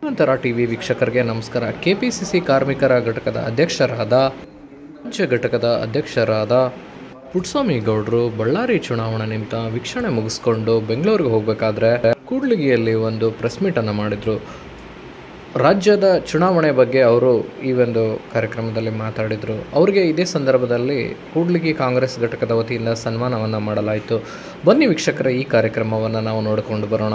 ನಂತರ ಟಿವಿ ವೀಕ್ಷಕರಿಗೆ ನಮಸ್ಕಾರ. ಕೆಪಿಸಿಸಿ ಕಾರ್ಮಿಕರ ಘಟಕದ ರಾಜ್ಯ ಘಟಕದ ಅಧ್ಯಕ್ಷರಾದ ಪುಟ್ಟಸ್ವಾಮಿ ಗೌಡರು ಬಳ್ಳಾರಿ ಚುನಾವಣೆ ನಿಮಿತ್ತ ವೀಕ್ಷಣೆ ಮುಗಿಸ್ಕೊಂಡು ಬೆಂಗಳೂರಿಗೆ ಹೋಗಬೇಕಾದ್ರೆ ಕೂಡ್ಲಿಗಿಯಲ್ಲಿ ಒಂದು ಪ್ರೆಸ್ ಮೀಟನ್ನು ಮಾಡಿದರು. ರಾಜ್ಯದ ಚುನಾವಣೆ ಬಗ್ಗೆ ಅವರು ಈ ಒಂದು ಕಾರ್ಯಕ್ರಮದಲ್ಲಿ ಮಾತಾಡಿದರು. ಅವರಿಗೆ ಇದೇ ಸಂದರ್ಭದಲ್ಲಿ ಕೂಡ್ಲಿಗಿ ಕಾಂಗ್ರೆಸ್ ಘಟಕದ ವತಿಯಿಂದ ಸನ್ಮಾನವನ್ನು ಮಾಡಲಾಯಿತು. ಬನ್ನಿ ವೀಕ್ಷಕರೇ, ಈ ಕಾರ್ಯಕ್ರಮವನ್ನು ನಾವು ನೋಡಿಕೊಂಡು ಬರೋಣ.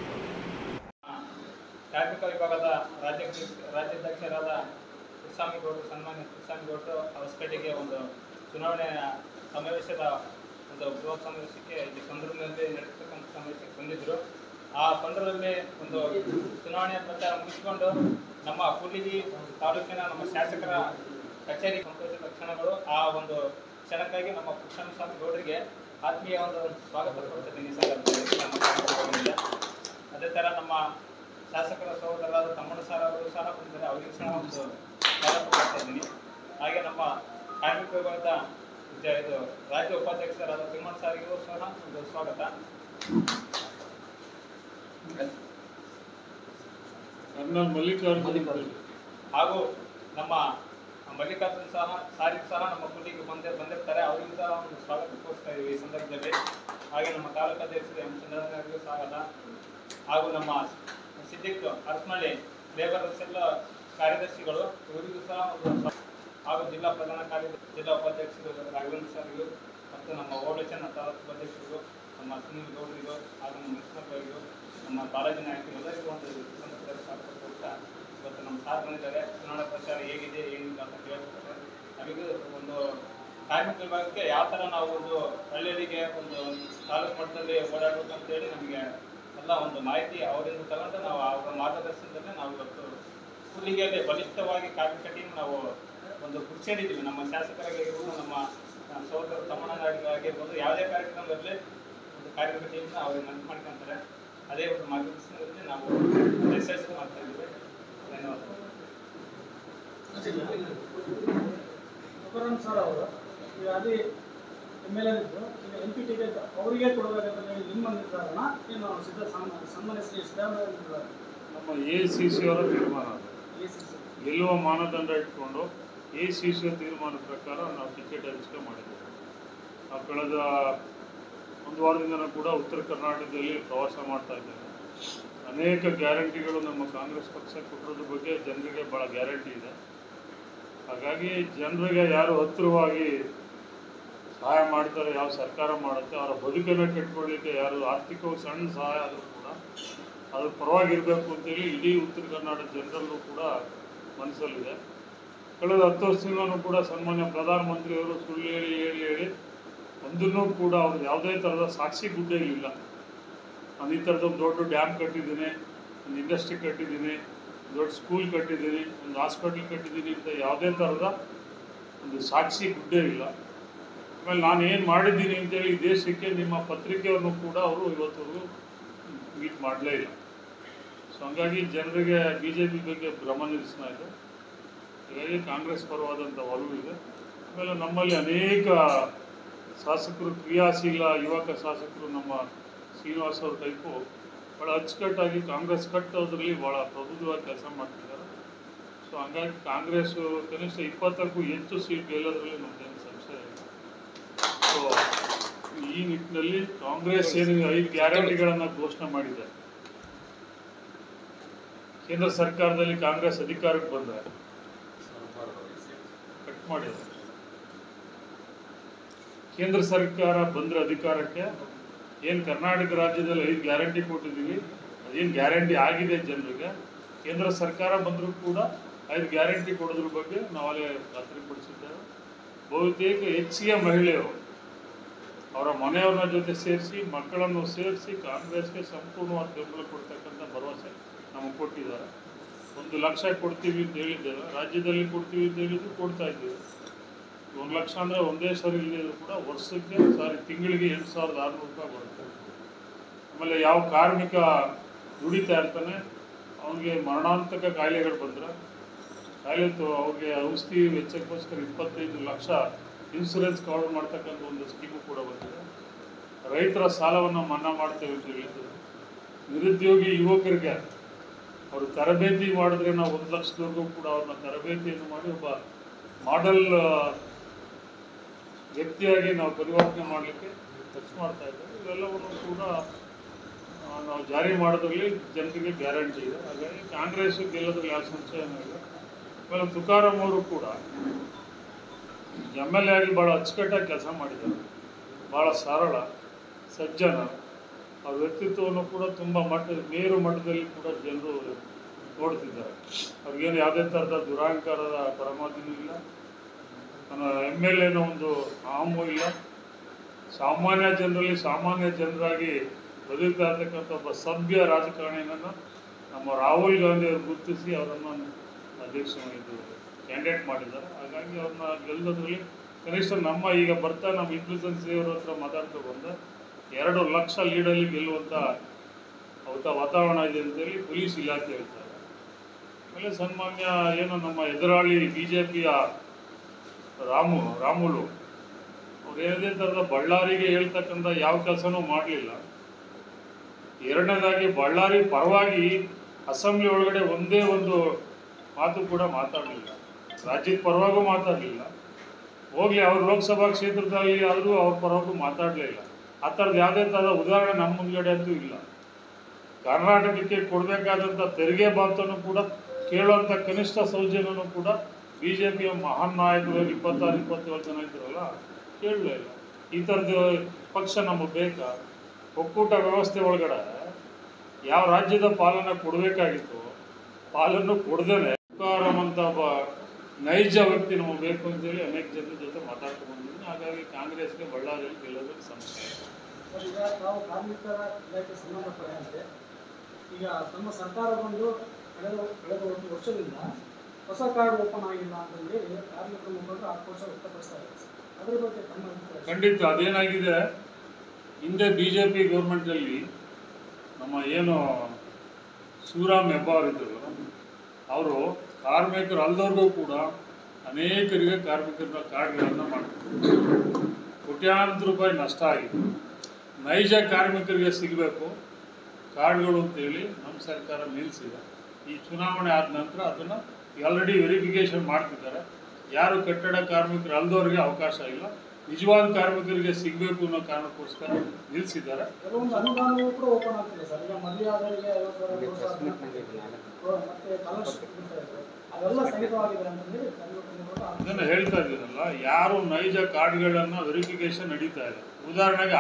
ಕಾರ್ಮಿಕ ವಿಭಾಗದ ರಾಜ್ಯಾಧ್ಯಕ್ಷರಾದ ಪುಟ್ಟಸ್ವಾಮಿ ಗೌಡರು ಹೊಸಪೇಟೆಗೆ ಒಂದು ಚುನಾವಣೆಯ ಸಮಾವೇಶದ ಒಂದು ಬೃಹತ್ ಸಮಾವೇಶಕ್ಕೆ ಇಲ್ಲಿ ಸಂದರ್ಭದಲ್ಲಿ ನಡೆಸತಕ್ಕಂಥ ಸಮಾವೇಶಕ್ಕೆ ಬಂದಿದ್ದರು. ಆ ಸಂದರ್ಭದಲ್ಲಿ ಒಂದು ಚುನಾವಣೆಯ ಪ್ರಚಾರ ಮುಗಿಸಿಕೊಂಡು ನಮ್ಮ ಕೂಡ್ಲಿಗಿ ತಾಲೂಕಿನ ನಮ್ಮ ಶಾಸಕರ ಕಚೇರಿ ಸಂತೋಷದ ಕ್ಷಣಗಳು. ಆ ಒಂದು ಕ್ಷಣಕ್ಕಾಗಿ ನಮ್ಮ ಪುಟ್ಟಸ್ವಾಮಿ ಗೌಡರಿಗೆ ಆತ್ಮೀಯ ಒಂದು ಸ್ವಾಗತ ಕೊಡ್ತಿದ್ದೀನಿ ಈ ಸಂದರ್ಭದಲ್ಲಿ. ಅದೇ ಥರ ನಮ್ಮ ಶಾಸಕರ ಸಹೋದರರಾದ ತಮ್ಮಣ್ಣ ಸರ್ ಅವರು ಸಹ ಬಂದಿದ್ದಾರೆ, ಅವರಿಗೆ ಸಹ ಒಂದು ಸ್ವಾಗತ ಕೊಡ್ತಾ ಇದ್ದೀನಿ. ಹಾಗೆ ನಮ್ಮ ಕಾರ್ಮಿಕ ವಿಭಾಗದ ಇದು ರಾಜ್ಯ ಉಪಾಧ್ಯಕ್ಷರಾದ ತಿಮ್ಮಣ್ಣ ಸಾರಿಗೂ ಸಹ ಒಂದು ಸ್ವಾಗತ. ಹಾಗೂ ನಮ್ಮ ಮಲ್ಲಿಕಾರ್ಜುನ್ ಸಾರಿಗೆ ಸಹ ನಮ್ಮ ಕೂಡ್ಲಿಗೆ ಬಂದಿರ್ತಾರೆ, ಅವರಿಗೂ ಸಹ ಒಂದು ಸ್ವಾಗತ ಕೋರ್ತಾ ಇದ್ದೀವಿ ಈ ಸಂದರ್ಭದಲ್ಲಿ. ಹಾಗೆ ನಮ್ಮ ತಾಲೂಕಾಧ್ಯಕ್ಷರು ಎಂ ಚಂದ್ರನಿಗೂ ಸ್ವಾಗತ. ಹಾಗೂ ನಮ್ಮ ಸಿದ್ದಿಕ್ ಅರಸನಹಳ್ಳಿ ಲೇಬರ್ ಸೆಲ್ ಕಾರ್ಯದರ್ಶಿಗಳು ಇವರಿಗೂ ಸಹ ಒಂದು, ಹಾಗೂ ಜಿಲ್ಲಾ ಪ್ರಧಾನ ಕಾರ್ಯದರ್ಶಿ ಜಿಲ್ಲಾ ಉಪಾಧ್ಯಕ್ಷರು ರಾಘವೇಂದ್ರ ಸರ್ಗೂ ಮತ್ತು ನಮ್ಮ ಓಡಚನ ತಾಲೂಕು ಉಪಾಧ್ಯಕ್ಷರಿಗೂ, ನಮ್ಮ ಸುನೀಲ್ ಗೌಡರಿಗೂ, ಹಾಗೂ ನಮ್ಮ ಮುನ್ಸಿಪಲ್ರಿಗೂ, ನಮ್ಮ ಬಾಲಾಜಿ ನಾಯಕರು ಎಲ್ಲರಿಗೂ ಒಂದು ಸಂದರ್ಭದಲ್ಲಿ ಸ್ವಾಗತ ಕೊಡ್ತಾ, ಇವತ್ತು ನಮ್ಮ ಸಾರ್ ಬಂದಿದ್ದಾರೆ. ಚುನಾವಣಾ ಪ್ರಚಾರ ಹೇಗಿದೆ ಏನಿಲ್ಲ ಅಂತ ಕೇಳ್ತಾರೆ. ನಮಗೂ ಒಂದು ಕಾರ್ಮಿಕ ವಿಭಾಗಕ್ಕೆ ಯಾವ ಥರ ನಾವು ಒಂದು ಹಳ್ಳಿಗೆ ಒಂದು ತಾಲೂಕು ಮಟ್ಟದಲ್ಲಿ ಓಡಾಡಬೇಕು ಅಂತೇಳಿ ನಮಗೆ ಎಲ್ಲ ಒಂದು ಮಾಹಿತಿ ಅವರಿಂದ ತಗೊಂಡು ನಾವು ಅವರ ಮಾರ್ಗದರ್ಶನದಲ್ಲಿ ನಾವು ಇವತ್ತು ಕೂಡ್ಲಿಗಿಯಲ್ಲಿ ಬಲಿಷ್ಠವಾಗಿ ಕಾರ್ಮಿಕ ಟೀಮ್ ನಾವು ಒಂದು ಕುರ್ಚಿಕೊಂಡಿದ್ದೀವಿ. ನಮ್ಮ ಶಾಸಕರಾಗಿರ್ಬೋದು, ನಮ್ಮ ಸಹೋದರ ತಮ್ಮಣ್ಣಗಾಗಿರ್ಬೋದು, ಯಾವುದೇ ಕಾರ್ಯಕ್ರಮ ಇರಲಿ ಒಂದು ಕಾರ್ಮಿಕ ಟೀಮ್ನ ಅವ್ರಿಗೆ ನೆನಪು ಮಾಡ್ಕೊತಾರೆ. ಅದೇ ಒಂದು ಮಾರ್ಗದರ್ಶನದಲ್ಲಿ ನಾವು ಯಶಸ್ವಿ ಮಾಡ್ತಾ ಇದ್ದೀವಿ. ಧನ್ಯವಾದಗಳು. ಸರ್ ಅವರು ಅದೇ MLA ಇದ್ದು ಈಗ NPTಗೆ ಅವರಿಗೆ ಕೊಡಬೇಕಂತ ನಿಮ್ಮ ನಿರ್ಧಾರನ ಏನು ಸನ್ಮಾನ್ಯ ಶ್ರೀ ಸಿದ್ದರಾಮಯ್ಯ ನಮ್ಮ ACC ಅವರ ತೀರ್ಮಾನ ಗೆಲ್ಲುವ ಮಾನದಂಡ ಇಟ್ಕೊಂಡು ACC ತೀರ್ಮಾನದ ಪ್ರಕಾರ ನಾವು ಟಿಕೆಟ್ ಹಂಚಿಕೆ ಮಾಡಿದ್ದೇವೆ. ನಾವು ಕಳೆದ ಒಂದು ವಾರದಿಂದನೂ ಕೂಡ ಉತ್ತರ ಕರ್ನಾಟಕದಲ್ಲಿ ಪ್ರವಾಸ ಮಾಡ್ತಾ ಇದ್ದೇವೆ. ಅನೇಕ ಗ್ಯಾರಂಟಿಗಳು ನಮ್ಮ ಕಾಂಗ್ರೆಸ್ ಪಕ್ಷ ಕೊಟ್ಟಿರೋದ್ರ ಬಗ್ಗೆ ಜನರಿಗೆ ಭಾಳ ಗ್ಯಾರಂಟಿ ಇದೆ. ಹಾಗಾಗಿ ಜನರಿಗೆ ಯಾರು ಹತ್ತಿರವಾಗಿ ಸಹಾಯ ಮಾಡ್ತಾರೆ, ಯಾವ ಸರ್ಕಾರ ಮಾಡುತ್ತೆ, ಅವರ ಬದುಕನ್ನು ಕಟ್ಕೊಳ್ಳಿಕ್ಕೆ ಯಾರು ಆರ್ಥಿಕವಾಗಿ ಸಣ್ಣ ಸಹಾಯ ಆದರೂ ಕೂಡ ಅದ್ರ ಪರವಾಗಿರಬೇಕು ಅಂತೇಳಿ ಇಡೀ ಉತ್ತರ ಕರ್ನಾಟಕ ಜನರಲ್ಲೂ ಕೂಡ ಮನಸ್ಸಲ್ಲಿದೆ. ಕಳೆದ 10 ವರ್ಷದಿಂದಲೂ ಕೂಡ ಸನ್ಮಾನ್ಯ ಪ್ರಧಾನಮಂತ್ರಿಯವರು ಸುಳ್ಳು ಹೇಳಿ ಒಂದನ್ನೂ ಕೂಡ ಅವ್ರದ್ದು ಯಾವುದೇ ಥರದ ಸಾಕ್ಷಿ ಗುಡ್ಡೆಗಳಿಲ್ಲ. ನಾನು ಈ ಥರದೊಂದು ದೊಡ್ಡ ಡ್ಯಾಮ್ ಕಟ್ಟಿದ್ದೀನಿ, ಒಂದು ಇಂಡಸ್ಟ್ರಿ ಕಟ್ಟಿದ್ದೀನಿ, ದೊಡ್ಡ ಸ್ಕೂಲ್ ಕಟ್ಟಿದ್ದೀನಿ, ಒಂದು ಹಾಸ್ಪಿಟ್ಲ್ ಕಟ್ಟಿದ್ದೀನಿ ಅಂತ ಯಾವುದೇ ಥರದ ಒಂದು ಸಾಕ್ಷಿ ಗುಡ್ಡೆ ಇಲ್ಲ. ಆಮೇಲೆ ನಾನು ಏನು ಮಾಡಿದ್ದೀನಿ ಅಂತೇಳಿ ದೇಶಕ್ಕೆ ನಿಮ್ಮ ಪತ್ರಿಕೆಯನ್ನು ಕೂಡ ಅವರು ಇವತ್ತವರೆಗೂ ಮೀಟ್ ಮಾಡಲೇ ಇಲ್ಲ. ಸೊ ಹಂಗಾಗಿ ಜನರಿಗೆ BJP ಬಗ್ಗೆ ಭ್ರಮ ನಿರಸನ ಇದೆ. ಹೀಗಾಗಿ ಕಾಂಗ್ರೆಸ್ ಪರವಾದಂಥ ಒಲವು ಇದೆ. ಆಮೇಲೆ ನಮ್ಮಲ್ಲಿ ಅನೇಕ ಶಾಸಕರು, ಕ್ರಿಯಾಶೀಲ ಯುವಕ ಶಾಸಕರು, ನಮ್ಮ ಶ್ರೀನಿವಾಸ್ ಅವ್ರ ಟೈಪು ಭಾಳ ಅಚ್ಚುಕಟ್ಟಾಗಿ ಕಾಂಗ್ರೆಸ್ ಕಟ್ಟೋದ್ರಲ್ಲಿ ಭಾಳ ಪ್ರಬುದ್ಧವಾಗಿ ಕೆಲಸ ಮಾಡ್ತಿದ್ದಾರೆ. ಸೊ ಹಂಗಾಗಿ ಕಾಂಗ್ರೆಸ್ಸು ಕನಿಷ್ಠ 20ಕ್ಕೂ ಹೆಚ್ಚು ಸೀಟ್ ಗೆಲ್ಲೋದ್ರಲ್ಲಿ ನಮ್ಮದೇನು ಸಂಶಯ ಇಲ್ಲ. ಸೊ ಈ ನಿಟ್ಟಿನಲ್ಲಿ ಕಾಂಗ್ರೆಸ್ ಏನು 5 ಗ್ಯಾರಂಟಿಗಳನ್ನು ಘೋಷಣೆ ಮಾಡಿದೆ. ಕೇಂದ್ರ ಸರ್ಕಾರದಲ್ಲಿ ಕಾಂಗ್ರೆಸ್ ಅಧಿಕಾರಕ್ಕೆ ಬಂದರೆ ಕಟ್ ಮಾಡಿದೆ. ಕೇಂದ್ರ ಸರ್ಕಾರ ಬಂದರೆ ಅಧಿಕಾರಕ್ಕೆ ಏನು ಕರ್ನಾಟಕ ರಾಜ್ಯದಲ್ಲಿ 5 ಗ್ಯಾರಂಟಿ ಕೊಟ್ಟಿದ್ದೀವಿ, ಅದೇನು ಗ್ಯಾರಂಟಿ ಆಗಿದೆ ಜನರಿಗೆ. ಕೇಂದ್ರ ಸರ್ಕಾರ ಬಂದರೂ ಕೂಡ 5 ಗ್ಯಾರಂಟಿ ಕೊಡೋದ್ರ ಬಗ್ಗೆ ನಾವಲ್ಲೇ ಖಾತ್ರಿಪಡಿಸಿದ್ದೇವೆ. ಬಹುತೇಕ ಹೆಚ್ಚಿಗೆ ಮಹಿಳೆಯರು ಅವರ ಮನೆಯವ್ರನ್ನ ಜೊತೆ ಸೇರಿಸಿ, ಮಕ್ಕಳನ್ನು ಸೇರಿಸಿ ಕಾಂಗ್ರೆಸ್ಗೆ ಸಂಪೂರ್ಣವಾದ ಬೆಂಬಲ ಕೊಡ್ತಕ್ಕಂಥ ಭರವಸೆ ನಮಗೆ ಕೊಟ್ಟಿದ್ದಾರೆ. 1 ಲಕ್ಷ ಕೊಡ್ತೀವಿ ಅಂತ ಹೇಳಿದ್ದೇವೆ, ರಾಜ್ಯದಲ್ಲಿ ಕೊಡ್ತೀವಿ ಅಂತ ಹೇಳಿದ್ರು ಕೊಡ್ತಾ ಇದ್ದೀವಿ. 1 ಲಕ್ಷ ಅಂದರೆ ಒಂದೇ ಸರಿ ಇಲ್ಲದಿದ್ರು ಕೂಡ ವರ್ಷಕ್ಕೆ ತಿಂಗಳಿಗೆ 8,600 ರೂಪಾಯಿ ಬರುತ್ತೆ. ಆಮೇಲೆ ಯಾವ ಕಾರ್ಮಿಕ ದುಡಿತಾ ಇರ್ತಾನೆ ಅವನಿಗೆ ಮರಣಾಂತಕ ಕಾಯಿಲೆಗಳು ಬಂದರೆ ಅವ್ರಿಗೆ ಔಷಧಿ ವೆಚ್ಚಕ್ಕೋಸ್ಕರ 25 ಲಕ್ಷ ಇನ್ಶೂರೆನ್ಸ್ ಕವರ್ ಮಾಡ್ತಕ್ಕಂಥ ಒಂದು ಸ್ಕೀಮು ಕೂಡ ಬಂದಿದೆ. ರೈತರ ಸಾಲವನ್ನು ಮನ್ನಾ ಮಾಡ್ತೇವೆ ಅಂತ ಹೇಳಿದ್ರು. ನಿರುದ್ಯೋಗಿ ಯುವಕರಿಗೆ ಅವರು ತರಬೇತಿ ಮಾಡಿದ್ರೆ ನಾವು 1 ಲಕ್ಷದವರೆಗೂ ಕೂಡ ಅವ್ರನ್ನ ತರಬೇತಿಯನ್ನು ಮಾಡಿ ಒಬ್ಬ ಮಾಡೆಲ್ ವ್ಯಕ್ತಿಯಾಗಿ ನಾವು ಪರಿವರ್ತನೆ ಮಾಡಲಿಕ್ಕೆ ಖರ್ಚು ಮಾಡ್ತಾ ಇದ್ದೇವೆ. ಇವೆಲ್ಲವನ್ನು ಕೂಡ ನಾವು ಜಾರಿ ಮಾಡೋದ್ರಲ್ಲಿ ಜನರಿಗೆ ಗ್ಯಾರಂಟಿ ಇದೆ. ಹಾಗಾಗಿ ಕಾಂಗ್ರೆಸ್ ಗೆಲ್ಲೋದ್ರಲ್ಲಿ ಯಾವ ಸಂಶಯನೂ ಇಲ್ಲ. ಆಮೇಲೆ ತುಕಾರಾಮ್ ಅವರು ಕೂಡ MLA ಆಗಿ ಭಾಳ ಅಚ್ಚುಕಟ್ಟಾಗಿ ಕೆಲಸ ಮಾಡಿದ್ದಾರೆ. ಭಾಳ ಸರಳ, ಸಜ್ಜನ. ಅವ್ರ ವ್ಯಕ್ತಿತ್ವವನ್ನು ಕೂಡ ತುಂಬ ಮೇರು ಮಟ್ಟದಲ್ಲಿ ಕೂಡ ಜನರು ನೋಡ್ತಿದ್ದಾರೆ. ಅವ್ರಿಗೇನು ಯಾವುದೇ ಥರದ ದುರಹಂಕಾರದ ಪರಮಾದಿನೂ ಇಲ್ಲ, MLA ಒಂದು ಹಾಮೂ ಇಲ್ಲ. ಸಾಮಾನ್ಯ ಜನರಲ್ಲಿ ಸಾಮಾನ್ಯ ಜನರಾಗಿ ಬದುಕ್ತಾ ಇರ್ತಕ್ಕಂಥ ಒಬ್ಬ ಸಭ್ಯ ರಾಜಕಾರಣಿಯನ್ನು ನಮ್ಮ ರಾಹುಲ್ ಗಾಂಧಿ ಅವರು ಗುರುತಿಸಿ ಅವರನ್ನು ಕ್ಯಾಂಡಿಡೇಟ್ ಮಾಡಿದ್ದಾರೆ. ಹಾಗಾಗಿ ಅವ್ರನ್ನ ಗೆಲ್ಲೋದ್ರಲ್ಲಿ ಕನಿಷ್ಠ ಈಗ ನಮ್ಮ ಇಂಟೆಲಿಜೆನ್ಸ್ ಅವರ ಹತ್ರ ಮಾತಾಡ್ತಾ ಬಂದ 2 ಲಕ್ಷ ಲೀಡಲ್ಲಿ ಗೆಲ್ಲುವಂಥ ವಾತಾವರಣ ಇದೆ ಅಂತೇಳಿ ಪೊಲೀಸ್ ಇಲಾಖೆ ಹೇಳ್ತಾರೆ. ಆಮೇಲೆ ಸನ್ಮಾನ್ಯ ನಮ್ಮ ಎದುರಾಳಿ BJPಯ ರಾಮುಲು ಅವ್ರು ಯಾವುದೇ ಥರದ ಬಳ್ಳಾರಿಗೆ ಹೇಳ್ತಕ್ಕಂಥ ಯಾವ ಕೆಲಸನೂ ಮಾಡಲಿಲ್ಲ. ಎರಡನೇದಾಗಿ ಬಳ್ಳಾರಿ ಪರವಾಗಿ ಅಸೆಂಬ್ಲಿ ಒಳಗಡೆ ಒಂದೇ ಒಂದು ಮಾತು ಕೂಡ ಮಾತಾಡಲಿಲ್ಲ. ರಾಜ್ಯದ ಪರವಾಗೂ ಮಾತಾಡಲಿಲ್ಲ. ಹೋಗಲಿ ಅವ್ರ ಲೋಕಸಭಾ ಕ್ಷೇತ್ರದಲ್ಲಿ ಆದರೂ ಅವ್ರ ಪರವಾಗೂ ಮಾತಾಡಲೇ ಇಲ್ಲ. ಆ ಥರದ್ದು ಯಾವುದೇ ಥರದ ಉದಾಹರಣೆ ನಮ್ಮ ಮುಂದ್ಗಡೆ ಅಂತೂ ಇಲ್ಲ. ಕರ್ನಾಟಕಕ್ಕೆ ಕೊಡಬೇಕಾದಂಥ ತೆರಿಗೆ ಬಾತನ್ನು ಕೂಡ ಕೇಳುವಂಥ ಕನಿಷ್ಠ ಸೌಜನ್ಯನೂ ಕೂಡ BJPಯ ಮಹಾನ್ ನಾಯಕರು 26-27 ಜನ ಇದ್ರಲ್ಲ ಕೇಳಲೇ ಇಲ್ಲ. ಈ ಥರದ್ದು ಪಕ್ಷ ನಮಗೆ ಬೇಕಾ? ಒಕ್ಕೂಟ ವ್ಯವಸ್ಥೆ ಒಳಗಡೆ ಯಾವ ರಾಜ್ಯದ ಪಾಲನೆ ಕೊಡಬೇಕಾಗಿತ್ತು ಪಾಲನ್ನು ಕೊಡದೇನೆ ತುಕಾರಾಮ್ ಅಂತ ಒಬ್ಬ ನೈಜ ವ್ಯಕ್ತಿ ನಮಗೆ ಬೇಕು ಅಂತೇಳಿ ಅನೇಕ ಜನರ ಜೊತೆ ಮಾತಾಡ್ಕೊಂಡು ಬಂದಿದ್ದೀನಿ. ಹಾಗಾಗಿ ಕಾಂಗ್ರೆಸ್ಗೆ ಬಳ್ಳಾರಿಯಲ್ಲಿ ಗೆಲ್ಲೋದಕ್ಕೆ ಸಮಸ್ಯೆ ಇದೆ. ಈಗ ನಾವು ಕಾರ್ಮಿಕರ ಇಲಾಖೆ ಸಂಬಂಧಪಟ್ಟಂತೆ ಈಗ ನಮ್ಮ ಸರ್ಕಾರ ಬಂದು ಕಳೆದ 1 ವರ್ಷದಿಂದ ಹೊಸ ಕಾರ್ಡ್ ಓಪನ್ ಆಗಿಲ್ಲ ಅಂತಂದೇಳಿ ಕಾರ್ಮಿಕರ ಮುಖಂಡರು ಆಕ್ರೋಶ ವ್ಯಕ್ತಪಡಿಸ್ತಾ ಇದ್ದಾರೆ. ಅದ್ರ ಬಗ್ಗೆ ತಮ್ಮ ಅಭಿಪ್ರಾಯ? ಖಂಡಿತ ಅದೇನಾಗಿದೆ, ಹಿಂದೆ BJP ಗೌರ್ಮೆಂಟಲ್ಲಿ ನಮ್ಮ ಶಿವರಾಮ್ ಹೆಬ್ಬಾವರಿದ್ದರು, ಅವರು ಕಾರ್ಮಿಕರು ಅಲ್ಲದವ್ರಿಗೂ ಕೂಡ ಅನೇಕರಿಗೆ ಕಾರ್ಮಿಕರ ಕಾರ್ಡ್ಗಳನ್ನು ಮಾಡ್ತಾರೆ. ಕೋಟ್ಯಾಂತರ ರೂಪಾಯಿ ನಷ್ಟ ಆಗಿದೆ. ನೈಜ ಕಾರ್ಮಿಕರಿಗೆ ಸಿಗಬೇಕು ಕಾರ್ಡ್ಗಳು ಅಂತೇಳಿ ನಮ್ಮ ಸರ್ಕಾರ ನಿಲ್ಲಿಸಿದೆ. ಈ ಚುನಾವಣೆ ಆದ ನಂತರ ಅದನ್ನು ಆಲ್ರೆಡಿ ವೆರಿಫಿಕೇಷನ್ ಮಾಡ್ತಿದ್ದಾರೆ. ಯಾರು ಕಟ್ಟಡ ಕಾರ್ಮಿಕರು ಅಲ್ಲದವ್ರಿಗೆ ಅವಕಾಶ ಇಲ್ಲ, ನಿಜವಾದ ಕಾರ್ಮಿಕರಿಗೆ ಸಿಗಬೇಕು ಅನ್ನೋ ಕಾರಣಕ್ಕೋಸ್ಕರ ನಿಲ್ಲಿಸಿದ್ದಾರೆ. ಕೆಲವೊಂದು ಅನುದಾನವೂ ಕೂಡ ಓಪನ್ ಆಗ್ತಿದೆ ಸರ್. ಈಗ ಮದುವೆ ಆದವರಿಗೆ 50,000 ಮತ್ತೆ ಸ್ಕಾಲರ್ಶಿಪ್ ಕೊಡ್ತಾ ಇದ್ದಾರೆ, ಅವೆಲ್ಲ ಸಹಿತವಾಗಿದೆ ಅಂತಂದೇಳಿ ಅದನ್ನು ಹೇಳ್ತಾ ಇದ್ದೀರಲ್ಲ. ಯಾರು ನೈಜ ಕಾರ್ಡ್ಗಳನ್ನು ವೆರಿಫಿಕೇಷನ್ ನಡೀತಾ ಇದೆ. ಉದಾಹರಣೆಗೆ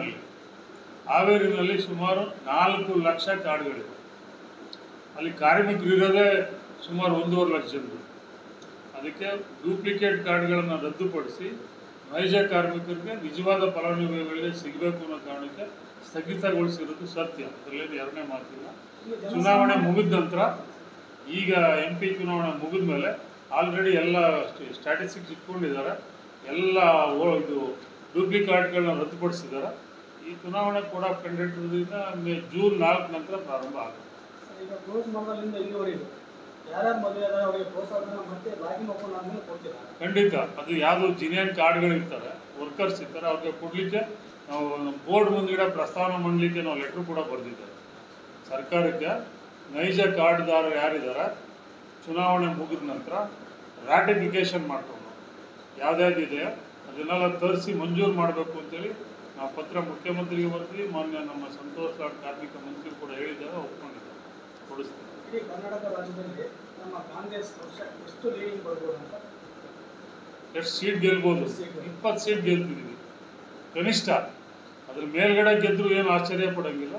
ಹಾವೇರಿನಲ್ಲಿ ಸುಮಾರು 4 ಲಕ್ಷ ಕಾರ್ಡ್ಗಳಿವೆ. ಅಲ್ಲಿ ಕಾರ್ಮಿಕರು ಇರೋದೇ ಸುಮಾರು 1.5 ಲಕ್ಷ ಜನರು. ಅದಕ್ಕೆ ಡೂಪ್ಲಿಕೇಟ್ ಕಾರ್ಡ್ಗಳನ್ನು ರದ್ದುಪಡಿಸಿ ನೈಜ ಕಾರ್ಮಿಕರಿಗೆ ನಿಜವಾದ ಫಲಾನುಭವಿಗಳಿಗೆ ಸಿಗಬೇಕು ಅನ್ನೋ ಕಾರಣಕ್ಕೆ ಸ್ಥಗಿತಗೊಳಿಸಿರೋದು ಸತ್ಯ. ಅದರಲ್ಲೇನು ಎರಡನೇ ಮಾತಿಲ್ಲ. ಚುನಾವಣೆ ಮುಗಿದ ನಂತರ ಈಗ MP ಚುನಾವಣೆ ಮುಗಿದ ಮೇಲೆ ಆಲ್ರೆಡಿ ಎಲ್ಲ ಸ್ಟ್ಯಾಟಿಸ್ಟಿಕ್ಸ್ ಇಟ್ಕೊಂಡಿದ್ದಾರೆ. ಎಲ್ಲ ಇದು ಡೂಪ್ಲಿಕೇಟ್ಗಳನ್ನ ರದ್ದುಪಡಿಸಿದ್ದಾರೆ. ಈ ಚುನಾವಣೆ ಕೂಡ ಕಂಡಕ್ಟರ್ದಿಂದ ಜೂನ್ 4 ನಂತರ ಪ್ರಾರಂಭ ಆಗುತ್ತೆ. ಈಗ ಕ್ಲೋಸ್ ಮಾಡೋದ್ರಿಂದ ಇಲ್ಲಿವರೆಗೂ ಯಾರ್ಯಾರು ಮದುವೆ ಆದಾಗ ಅವರಿಗೆ ಪ್ರೋತ್ಸಾಹ ಮತ್ತೆ ಲಾಗಿನ್ ಓಪನ್ ಆದ್ಮೇಲೆ ಕೊಡ್ತಿದ್ದಾರೆ. ಖಂಡಿತ ಅದು ಯಾವುದು ಜಿನಿಯನ್ ಕಾರ್ಡ್ಗಳಿರ್ತಾರೆ, ವರ್ಕರ್ಸ್ ಇರ್ತಾರೆ, ಅವ್ರಿಗೆ ಕೊಡಲಿಕ್ಕೆ ನಾವು ಬೋರ್ಡ್ ಮುಂದ್ಗಡೆ ಪ್ರಸ್ತಾವನೆ ಮಾಡಲಿಕ್ಕೆ ನಾವು ಲೆಟ್ರ್ ಕೂಡ ಬರೆದಿದ್ದೇವೆ ಸರ್ಕಾರಕ್ಕೆ. ನೈಜ ಕಾರ್ಡ್ದಾರರು ಯಾರಿದ್ದಾರೆ ಚುನಾವಣೆ ಮುಗಿದ ನಂತರ ರಾಟಿಫಿಕೇಷನ್ ಮಾಡಿಕೊಂಡು ಯಾವುದ್ಯಾವುದಿದೆ ಅದನ್ನೆಲ್ಲ ತರಿಸಿ ಮಂಜೂರು ಮಾಡಬೇಕು ಅಂತೇಳಿ ನಾವು ಪತ್ರ ಮುಖ್ಯಮಂತ್ರಿಗೆ ಬರ್ತೀವಿ. ಮಾನ್ಯ ನಮ್ಮ ಸಂತೋಷ್ ಲಾಡ್ ಕಾರ್ಮಿಕ ಮಂತ್ರಿ ಕೂಡ ಹೇಳಿದ್ದಾರೆ, ಒಪ್ಕೊಂಡಿದ್ದಾರೆ, ಕೊಡಿಸ್ತೀವಿ. ಇಡೀ ಕರ್ನಾಟಕ ರಾಜ್ಯದಲ್ಲಿ ನಮ್ಮ ಕಾಂಗ್ರೆಸ್ ಪಕ್ಷ ಎಷ್ಟು ಲೀಡಿಂಗ್ ಬರ್ಬೋದು ಅಂತ? ಎಷ್ಟು ಸೀಟ್ ಗೆಲ್ಬೋದು? 20 ಸೀಟ್ ಗೆಲ್ತಿದ್ದೀವಿ ಕನಿಷ್ಠ. ಅದ್ರ ಮೇಲ್ಗಡೆ ಗೆದ್ದರೂ ಏನು ಆಶ್ಚರ್ಯ ಪಡೋಂಗಿಲ್ಲ.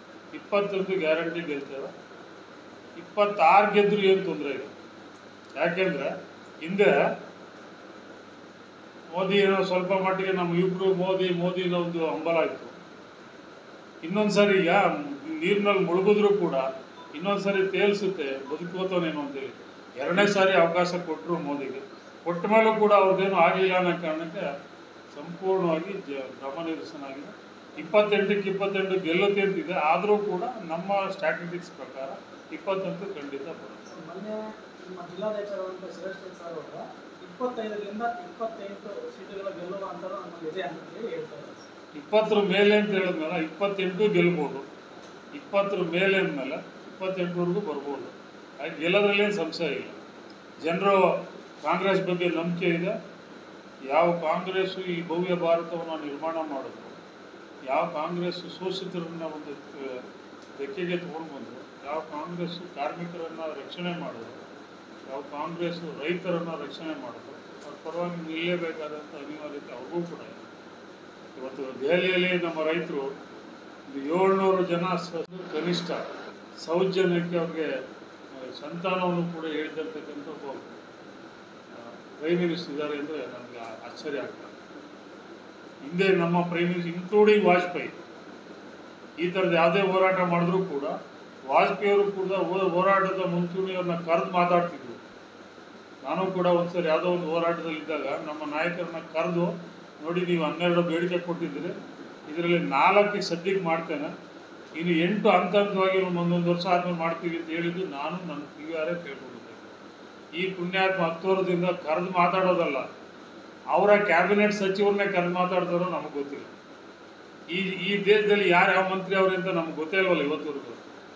20 ಗ್ಯಾರಂಟಿ ಗೆಲ್ತೇವೆ. 26 ಗೆದ್ದರೂ ಏನು ತೊಂದರೆ ಇಲ್ಲ. ಯಾಕೆಂದರೆ ಹಿಂದೆ ಮೋದಿ ಏನೋ ಸ್ವಲ್ಪ ಮಟ್ಟಿಗೆ ನಮ್ಮ ಯುವಕರು ಮೋದಿನ ಒಂದು ಹಂಬಲ ಇತ್ತು. ಇನ್ನೊಂದು ಸಾರಿ ಈಗ ನೀರಿನಲ್ಲಿ ಮುಳುಗಿದ್ರು ಕೂಡ ಇನ್ನೊಂದು ಸಾರಿ ತೇಲ್ಸುತ್ತೆ ಬದುಕೋತವನೇನು ಅಂತೇಳಿ 2ನೇ ಸಾರಿ ಅವಕಾಶ ಕೊಟ್ಟರು ಮೋದಿಗೆ. ಕೊಟ್ಟ ಮೇಲೂ ಕೂಡ ಅವ್ರದ್ದೇನು ಆಗಲಿಲ್ಲ ಅನ್ನೋ ಕಾರಣಕ್ಕೆ ಸಂಪೂರ್ಣವಾಗಿ ಗಮನಿರಸನ ಆಗಿದೆ. 28ಕ್ಕೆ 28 ಗೆಲ್ಲುತ್ತೆ ಅಂತಿದೆ. ಆದರೂ ಕೂಡ ನಮ್ಮ ಸ್ಟ್ಯಾಟಿಸ್ಟಿಕ್ಸ್ ಪ್ರಕಾರ 20 ಖಂಡಿತ ಬರುತ್ತೆ. ಮೊನ್ನೆ ನಮ್ಮ ಜಿಲ್ಲಾಧ್ಯಕ್ಷರಾದಂಥ ಶ್ರೇಷ್ಠ ಸರ್ ಅವರ 25ರಿಂದ 28 ಸೀಟುಗಳ ಗೆಲ್ಲುವ ಅಂತರ ನಮ್ಮಲ್ಲಿದೆ ಅಂತ ಹೇಳಿ ಹೇಳ್ತಾರೆ. 20 ಮೇಲೆ ಅಂತ ಹೇಳಿದ್ಮೇಲೆ 28 ಗೆಲ್ಬೋದು. 20 ಮೇಲೆ ಅಂದಮೇಲೆ 28ವರೆಗೂ ಬರ್ಬೋದು. ಹಾಗೆ ಗೆಲ್ಲೋದ್ರಲ್ಲೇನು ಸಂಶಯ ಇಲ್ಲ. ಜನರು ಕಾಂಗ್ರೆಸ್ ಬಗ್ಗೆ ನಂಬಿಕೆ ಇದೆ. ಯಾವ ಕಾಂಗ್ರೆಸ್ಸು ಈ ಭವ್ಯ ಭಾರತವನ್ನು ನಿರ್ಮಾಣ ಮಾಡಿದ್ರು, ಯಾವ ಕಾಂಗ್ರೆಸ್ಸು ಶೋಷಿತರನ್ನು ಒಂದು ತೆಕ್ಕೆಗೆ ತೊಗೊಂಡು ಬಂದರು, ಯಾವ ಕಾಂಗ್ರೆಸ್ಸು ಕಾರ್ಮಿಕರನ್ನು ರಕ್ಷಣೆ ಮಾಡಿದ್ರು, ಯಾವ ಕಾಂಗ್ರೆಸ್ಸು ರೈತರನ್ನು ರಕ್ಷಣೆ ಮಾಡಿದ್ರು, ಅವ್ರ ಪರವಾಗಿ ನಿಲ್ಲಲೇಬೇಕಾದಂಥ ಅನಿವಾರ್ಯತೆ ಅವ್ರಿಗೂ ಕೂಡ ಇದೆ. ಇವತ್ತು ದೆಹಲಿಯಲ್ಲಿ ನಮ್ಮ ರೈತರು 700 ಜನ ಕನಿಷ್ಠ ಸೌಜನ್ಯಕ್ಕೆ ಅವ್ರಿಗೆ ಸಂತಾನವನ್ನು ಕೂಡ ಹೇಳ್ತಿರ್ತಕ್ಕಂಥ ಒಬ್ಬ ಪ್ರೈಮ್ ಮಿನಿಸ್ಟರ್ ಇದ್ದಾರೆ ಅಂದರೆ ನನಗೆ ಆಶ್ಚರ್ಯ ಆಗ್ತದೆ. ಹಿಂದೆ ನಮ್ಮ ಪ್ರೈಮ್ ಮಿನಿಸ್ಟರ್ ಇನ್ಕ್ಲೂಡಿಂಗ್ ವಾಜಪೇಯಿ ಈ ಥರದ್ದು ಯಾವುದೇ ಹೋರಾಟ ಮಾಡಿದ್ರೂ ಕೂಡ ವಾಜಪೇಯಿ ಅವರು ಕೂಡ ಹೋರಾಟದ ಮುಂಚೂಣಿಯವ್ರನ್ನ ಕರೆದು ಮಾತಾಡ್ತಿದ್ರು. ನಾನು ಕೂಡ ಒಂದ್ಸರಿ ಯಾವುದೋ ಒಂದು ಹೋರಾಟದಲ್ಲಿದ್ದಾಗ ನಮ್ಮ ನಾಯಕರನ್ನ ಕರೆದು, ನೋಡಿ ನೀವು 12 ಬೇಡಿಕೆ ಕೊಟ್ಟಿದ್ದೀರಿ, ಇದರಲ್ಲಿ 4ಕ್ಕೆ ಸದ್ಯಕ್ಕೆ ಮಾಡ್ತೇನೆ, ಇನ್ನು 8 ಹಂತವಾಗಿ ಒಂದೊಂದು ವರ್ಷ ಆದ್ಮೇಲೆ ಮಾಡ್ತೀವಿ ಅಂತ ಹೇಳಿದ್ದು ನಾನು ನನ್ನ PVR ಕೇಳ್ಕೊಂಡಿದ್ದೆ. ಈ ಪುಣ್ಯಾತ್ಮ 10 ವರ್ಷದಿಂದ ಕರೆದು ಮಾತಾಡೋದಲ್ಲ, ಅವರ ಕ್ಯಾಬಿನೆಟ್ ಸಚಿವರನ್ನೇ ಕರೆದು ಮಾತಾಡ್ತಾರೋ ನಮಗೆ ಗೊತ್ತಿಲ್ಲ. ಈ ದೇಶದಲ್ಲಿ ಯಾರು ಯಾವ ಮಂತ್ರಿ ಅವರಿಂದ ನಮ್ಗೆ ಗೊತ್ತೇ ಇಲ್ವಲ್ಲ ಇವತ್ತವರೆಗೂ.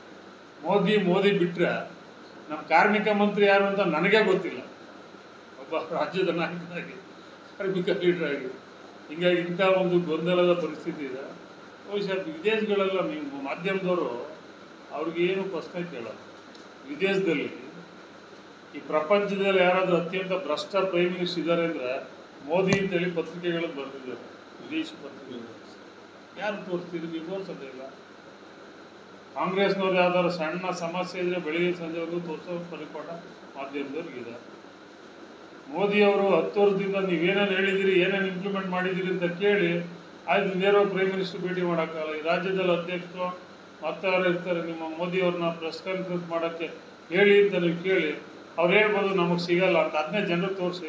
ಮೋದಿ ಬಿಟ್ಟರೆ ನಮ್ಮ ಕಾರ್ಮಿಕ ಮಂತ್ರಿ ಯಾರು ಅಂತ ನನಗೇ ಗೊತ್ತಿಲ್ಲ, ಒಬ್ಬ ರಾಜ್ಯದ ನಾಯಕನಾಗಿ ಕಾರ್ಮಿಕ ಲೀಡರ್ ಆಗಿ. ಹಿಂಗಾಗಿ ಇಂಥ ಒಂದು ಗೊಂದಲದ ಪರಿಸ್ಥಿತಿ ಇದೆ. ಬಹುಶಃ ವಿದೇಶಗಳೆಲ್ಲ ನೀವು ಮಾಧ್ಯಮದವರು ಅವ್ರಿಗೆ ಏನು ಪ್ರಶ್ನೆ ಕೇಳೋದು. ವಿದೇಶದಲ್ಲಿ ಈ ಪ್ರಪಂಚದಲ್ಲಿ ಯಾರಾದರೂ ಅತ್ಯಂತ ಭ್ರಷ್ಟ ಪ್ರೈಮ್ ಮಿನಿಸ್ಟರ್ ಇದ್ದಾರೆ ಅಂದರೆ ಮೋದಿ ಅಂತೇಳಿ ಪತ್ರಿಕೆಗಳಲ್ಲಿ ಬರೆದಿದ್ದಾರೆ, ವಿದೇಶಿ ಪತ್ರಿಕೆಗಳು. ಯಾರು ತೋರಿಸ್ತೀರಿ? ನೀವು ತೋರಿಸೋದೇ ಇಲ್ಲ. ಕಾಂಗ್ರೆಸ್ನವ್ರು ಯಾವ್ದಾದ್ರು ಸಣ್ಣ ಸಮಸ್ಯೆ ಇದ್ರೆ ಬೆಳಿಗ್ಗೆ ಸಂಜೆವರೆಗೂ ತೋರಿಸೋ ಪರಿಪಾಠ ಮಾಧ್ಯಮದವ್ರಿಗಿದೆ. ಮೋದಿಯವರು 10 ವರ್ಷದಿಂದ ನೀವೇನೇನು ಹೇಳಿದ್ದೀರಿ, ಏನೇನು ಇಂಪ್ಲಿಮೆಂಟ್ ಮಾಡಿದ್ದೀರಿ ಅಂತ ಕೇಳಿ ಆಯ್ತು, ನೇರವಾಗಿ ಪ್ರೈಮ್ ಮಿನಿಸ್ಟರ್ ಭೇಟಿ ಮಾಡೋಕ್ಕಲ್ಲ. ಈ ರಾಜ್ಯದಲ್ಲಿ ಅಧ್ಯಕ್ಷರು ಮತ್ತೆ ಯಾರು ಇರ್ತಾರೆ, ನಿಮ್ಮ ಮೋದಿಯವ್ರನ್ನ ಪ್ರೆಸ್ ಕಾನ್ಫರೆನ್ಸ್ ಮಾಡೋಕ್ಕೆ ಹೇಳಿ ಅಂತ ನೀವು ಕೇಳಿ ಅವ್ರು ಹೇಳ್ಬೋದು ನಮಗೆ ಸಿಗಲ್ಲ ಅಂತ. ಅದನ್ನೇ ಜನರು ತೋರಿಸಿ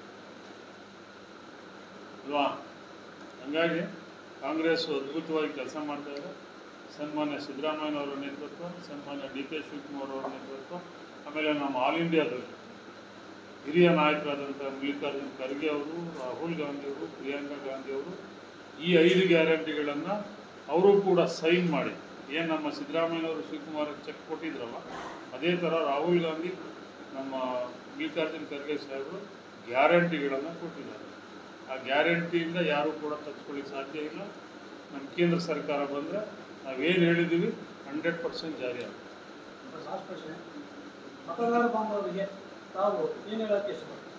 ಅಲ್ವಾ? ಹಂಗಾಗಿ ಕಾಂಗ್ರೆಸ್ ಅದ್ಭುತವಾಗಿ ಕೆಲಸ ಮಾಡ್ತಾ ಇದೆ. ಸನ್ಮಾನ್ಯ ಸಿದ್ದರಾಮಯ್ಯನವರ ನೇತೃತ್ವ, ಸನ್ಮಾನ್ಯ DK ಶಿವಕುಮಾರ್ ಅವರ ನೇತೃತ್ವ, ಆಮೇಲೆ ನಮ್ಮ ಆಲ್ ಇಂಡಿಯಾದಲ್ಲಿ ಹಿರಿಯ ನಾಯಕರಾದಂಥ ಮಲ್ಲಿಕಾರ್ಜುನ್ ಖರ್ಗೆ ಅವರು, ರಾಹುಲ್ ಗಾಂಧಿ ಅವರು, ಪ್ರಿಯಾಂಕಾ ಗಾಂಧಿ ಅವರು ಈ 5 ಗ್ಯಾರಂಟಿಗಳನ್ನು ಅವರು ಕೂಡ ಸೈನ್ ಮಾಡಿ, ಏನು ನಮ್ಮ ಸಿದ್ದರಾಮಯ್ಯನವರು ಶಿವಕುಮಾರ್ಗೆ ಚೆಕ್ ಕೊಟ್ಟಿದ್ರಲ್ಲ, ಅದೇ ಥರ ರಾಹುಲ್ ಗಾಂಧಿ ನಮ್ಮ ಮಲ್ಲಿಕಾರ್ಜುನ್ ಖರ್ಗೆ ಸಾಹೇಬರು ಗ್ಯಾರಂಟಿಗಳನ್ನು ಕೊಟ್ಟಿದ್ದಾರೆ. ಆ ಗ್ಯಾರಂಟಿಯಿಂದ ಯಾರೂ ಕೂಡ ತಪ್ಪಿಸ್ಕೊಳ್ಳಿಕ್ಕೆ ಸಾಧ್ಯ ಇಲ್ಲ. ನಮ್ಮ ಕೇಂದ್ರ ಸರ್ಕಾರ ಬಂದರೆ ನಾವೇನು ಹೇಳಿದ್ದೀವಿ 100% ಜಾರಿ ಆಗುತ್ತೆ. ಲಾಸ್ಟ್ ಪ್ರಶ್ನೆ, ಮತದಾರ ಬಾಂಧವರಿಗೆ ತಾವು ಏನು ಹೇಳೋಕ್ಕೆ ಇಷ್ಟಪಡ್ತೀವಿ?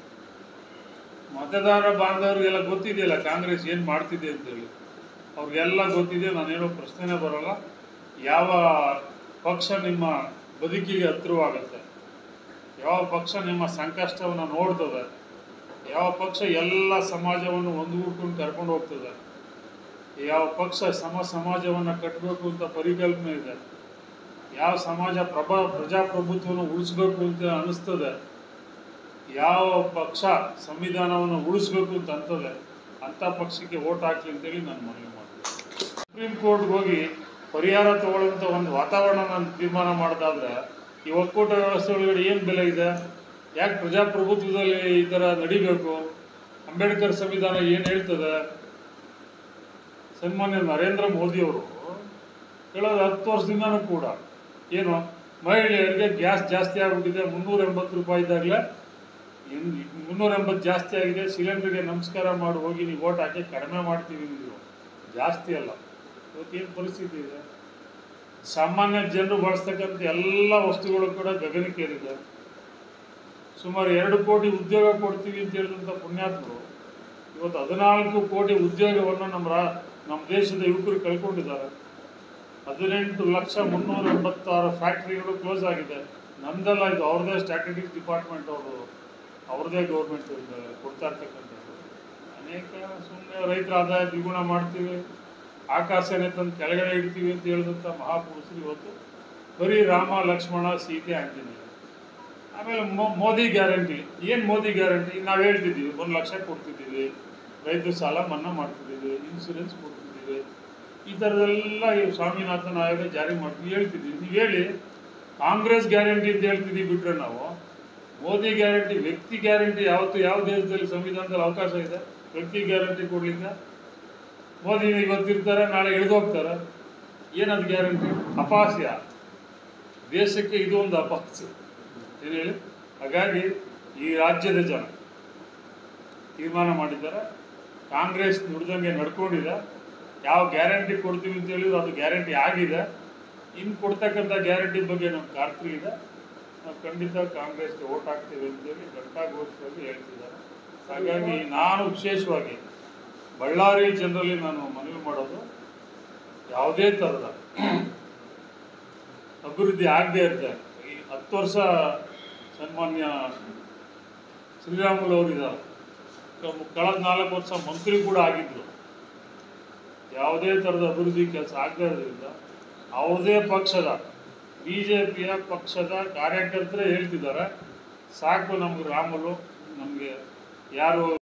ಮತದಾರ ಬಾಂಧವರಿಗೆಲ್ಲ ಗೊತ್ತಿದೆಯಲ್ಲ ಕಾಂಗ್ರೆಸ್ ಏನು ಮಾಡ್ತಿದೆ ಅಂತೇಳಿ, ಅವ್ರಿಗೆಲ್ಲ ಗೊತ್ತಿದೆ. ನಾನು ಹೇಳೋ ಪ್ರಶ್ನೆನೇ ಬರೋಲ್ಲ. ಯಾವ ಪಕ್ಷ ನಿಮ್ಮ ಬದುಕಿಗೆ ಹತ್ತಿರವಾಗುತ್ತೆ, ಯಾವ ಪಕ್ಷ ನಿಮ್ಮ ಸಂಕಷ್ಟವನ್ನು ನೋಡ್ತದೆ, ಯಾವ ಪಕ್ಷ ಎಲ್ಲ ಸಮಾಜವನ್ನು ಒಂದುಗೂಡ್ಕೊಂಡು ಕರ್ಕೊಂಡು ಹೋಗ್ತದೆ, ಯಾವ ಪಕ್ಷ ಸಮಾಜವನ್ನು ಕಟ್ಟಬೇಕು ಅಂತ ಪರಿಕಲ್ಪನೆ ಇದೆ, ಯಾವ ಸಮಾಜ ಪ್ರಜಾಪ್ರಭುತ್ವವನ್ನು ಉಳಿಸ್ಬೇಕು ಅಂತ ಅನಿಸ್ತದೆ, ಯಾವ ಪಕ್ಷ ಸಂವಿಧಾನವನ್ನು ಉಳಿಸ್ಬೇಕು ಅಂತ ಅಂತದೆ, ಅಂಥ ಪಕ್ಷಕ್ಕೆ ವೋಟ್ ಹಾಕಲಿ ಅಂತೇಳಿ ನಾನು ಮನವಿ ಮಾಡ್ತೀನಿ. ಸುಪ್ರೀಂ ಕೋರ್ಟ್ಗೆ ಹೋಗಿ ಪರಿಹಾರ ತಗೊಳ್ಳೋಂಥ ಒಂದು ವಾತಾವರಣ ನಾನು ತೀರ್ಮಾನ ಮಾಡೋದಾದ್ರೆ ಈ ಒಕ್ಕೂಟ ವ್ಯವಸ್ಥೆ ಒಳಗಡೆ ಏನು ಬೆಲೆ ಇದೆ? ಯಾಕೆ ಪ್ರಜಾಪ್ರಭುತ್ವದಲ್ಲಿ ಈ ಥರ ನಡಿಬೇಕು? ಅಂಬೇಡ್ಕರ್ ಸಂವಿಧಾನ ಏನು ಹೇಳ್ತದೆ? ಸನ್ಮಾನ್ಯ ನರೇಂದ್ರ ಮೋದಿಯವರು ಹೇಳೋದು 10 ವರ್ಷದಿಂದನೂ ಕೂಡ ಏನು ಮಹಿಳೆಯರಿಗೆ ಗ್ಯಾಸ್ ಜಾಸ್ತಿ ಆಗಿಬಿಟ್ಟಿದೆ, 380 ರೂಪಾಯಿ ಇದ್ದಾಗಲೇ 380 ಜಾಸ್ತಿ ಆಗಿದೆ, ಸಿಲಿಂಡರ್ಗೆ ನಮಸ್ಕಾರ ಮಾಡಿ ಹೋಗಿ ನೀವು ಓಟ್ ಹಾಕಿ ಕಡಿಮೆ ಮಾಡ್ತೀವಿ ನೀವು, ಜಾಸ್ತಿ ಅಲ್ಲ. ಇವತ್ತೇನು ಪರಿಸ್ಥಿತಿ ಇದೆ? ಸಾಮಾನ್ಯ ಜನರು ಬಳಸ್ತಕ್ಕಂಥ ಎಲ್ಲ ವಸ್ತುಗಳು ಕೂಡ ಗಗನಕ್ಕೇರಿದೆ. ಸುಮಾರು 2 ಕೋಟಿ ಉದ್ಯೋಗ ಕೊಡ್ತೀವಿ ಅಂತ ಹೇಳಿದಂಥ ಪುಣ್ಯಾತ್ಮರು ಇವತ್ತು 14 ಕೋಟಿ ಉದ್ಯೋಗವನ್ನು ನಮ್ಮ ದೇಶದ ಯುವಕರು ಕಳ್ಕೊಂಡಿದ್ದಾರೆ. 18,386 ಫ್ಯಾಕ್ಟ್ರಿಗಳು ಕ್ಲೋಸ್ ಆಗಿದೆ. ನಮ್ದೆಲ್ಲ ಇದು ಅವ್ರದ್ದೇ ಸ್ಟ್ಯಾಟಿಸ್ಟಿಕ್ಸ್ ಡಿಪಾರ್ಟ್ಮೆಂಟ್ ಅವ್ರದ್ದೇ ಗೌರ್ಮೆಂಟ್ ಕೊಡ್ತಾ ಇರ್ತಕ್ಕಂಥದ್ದು. ಅನೇಕ ಸುಮ್ಮನೆ ರೈತರ ಆದಾಯ ದ್ವಿಗುಣ ಮಾಡ್ತೀವಿ, ಆಕಾಶನೇ ತಂದು ಕೆಳಗಡೆ ಇಡ್ತೀವಿ ಅಂತ ಹೇಳಿದಂಥ ಮಹಾಪುರುಷರು ಇವತ್ತು ಬರೀ ರಾಮ ಲಕ್ಷ್ಮಣ ಸೀತೆ ಆಂಜನೇಯ. ಆಮೇಲೆ ಮೋದಿ ಗ್ಯಾರಂಟಿ. ಏನು ಮೋದಿ ಗ್ಯಾರಂಟಿ? ನಾವು ಹೇಳ್ತಿದ್ದೀವಿ 1 ಲಕ್ಷ ಕೊಡ್ತಿದ್ದೀವಿ, ರೈತರ ಸಾಲ ಮನ್ನಾ ಮಾಡ್ತಿದ್ದೀವಿ, ಇನ್ಶೂರೆನ್ಸ್ ಕೊಡ್ತಿದ್ದೀವಿ, ಈ ಥರದೆಲ್ಲ ಈ ಸ್ವಾಮಿನಾಥನ್ ಆಯೋಗ ಜಾರಿ ಮಾಡ್ತೀವಿ ಹೇಳ್ತಿದ್ದೀವಿ. ನೀವು ಹೇಳಿ, ಕಾಂಗ್ರೆಸ್ ಗ್ಯಾರಂಟಿ ಅಂತ ಹೇಳ್ತಿದ್ದೀವಿ ಬಿಟ್ಟರೆ ನಾವು ಮೋದಿ ಗ್ಯಾರಂಟಿ, ವ್ಯಕ್ತಿ ಗ್ಯಾರಂಟಿ ಯಾವತ್ತು ಯಾವ ದೇಶದಲ್ಲಿ ಸಂವಿಧಾನದಲ್ಲಿ ಅವಕಾಶ ಇದೆ ವ್ಯಕ್ತಿ ಗ್ಯಾರಂಟಿ ಕೊಡ್ಲಿಕ್ಕೆ? ಮೋದಿ ಇವತ್ತಿರ್ತಾರೆ, ನಾಳೆ ಇಳಿದೋಗ್ತಾರೆ. ಏನದು ಗ್ಯಾರಂಟಿ? ಅಪಹಾಸ್ಯ. ದೇಶಕ್ಕೆ ಇದು ಒಂದು ಅಪಹಾಸ್ಯ ಏನು ಹೇಳಿ. ಹಾಗಾಗಿ ಈ ರಾಜ್ಯದ ಜನ ತೀರ್ಮಾನ ಮಾಡಿದ್ದಾರೆ. ಕಾಂಗ್ರೆಸ್ ನುಡಿದಂಗೆ ನಡ್ಕೊಂಡಿದೆ. ಯಾವ ಗ್ಯಾರಂಟಿ ಕೊಡ್ತೀವಿ ಅಂತ ಹೇಳಿದ್ರು ಅದು ಗ್ಯಾರಂಟಿ ಆಗಿದೆ. ಇನ್ನು ಕೊಡ್ತಕ್ಕಂಥ ಗ್ಯಾರಂಟಿ ಬಗ್ಗೆ ನಮ್ಗೆ ಖಾತ್ರಿ ಇದೆ. ನಾವು ಖಂಡಿತ ಕಾಂಗ್ರೆಸ್ಗೆ ಓಟ್ ಹಾಕ್ತೀವಿ ಅಂತೇಳಿ ಘಂಟಾಘೋಷವಾಗಿ ಹೇಳ್ತಿದ್ದಾರೆ. ಹಾಗಾಗಿ ನಾನು ವಿಶೇಷವಾಗಿ ಬಳ್ಳಾರಿ ಜನರಲ್ಲಿ ನಾನು ಮನವಿ ಮಾಡೋದು, ಯಾವುದೇ ಥರದ ಅಭಿವೃದ್ಧಿ ಆಗದೆ ಇರ್ತಾರೆ. ಈ 10 ವರ್ಷ ಸನ್ಮಾನ್ಯ ಶ್ರೀರಾಮುಲು ಅವರಿದ್ದಾರೆ, ಕಳೆದ 4 ವರ್ಷ ಮಂತ್ರಿ ಕೂಡ ಆಗಿದ್ರು. ಯಾವುದೇ ಥರದ ಅಭಿವೃದ್ಧಿ ಕೆಲಸ ಆಗದೇ ಇರೋದ್ರಿಂದ ಅವ್ರದೇ ಪಕ್ಷದ BJPಯ ಪಕ್ಷದ ಕಾರ್ಯಕರ್ತರೇ ಹೇಳ್ತಿದ್ದಾರೆ, ಸಾಕು ನಮ್ಗೆ ರಾಮುಲು, ನಮಗೆ ಯಾರು